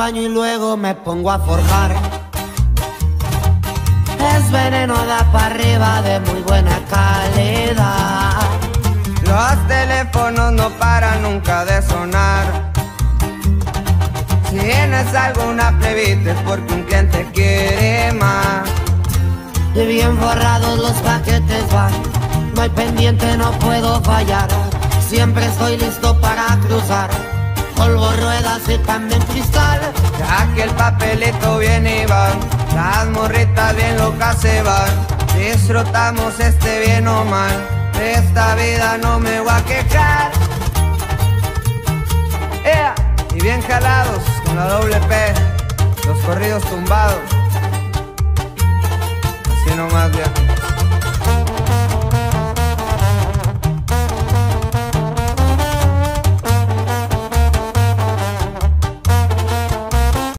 baño y luego me pongo a forjar. Es veneno, da para arriba de muy buena calidad. Los teléfonos no paran nunca de sonar. Si tienes alguna plebita es porque un cliente quiere más. Y bien forrados los paquetes van, no hay pendiente, no puedo fallar. Siempre estoy listo para cruzar, polvo, ruedas y también cristal. Ya que el papelito viene y va, las morritas bien locas se van. Disfrutamos este bien o mal, de esta vida no me voy a quejar. Y bien jalados con la doble P, los corridos tumbados. Así nomás, viejo.